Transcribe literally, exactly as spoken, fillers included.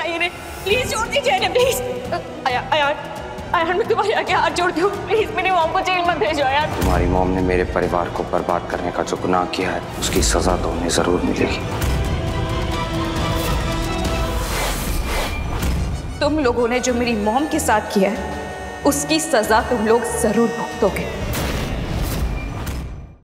इन्हें, प्लीज छोड़ दीजिए इन्हें, प्लीज। अयान अयान अयान मैं तुम्हारे आगे हाथ जोड़ती हूँ, प्लीज मेरी मॉम को जेल मत भेजो अयान। तुम्हारी मॉम ने मेरे परिवार को बर्बाद करने का जो गुनाह किया है उसकी सजा तो उन्हें जरूर मिलेगी। तुम लोगों ने जो मेरी मॉम के साथ किया है उसकी सजा तुम लोग जरूर भुगतोगे।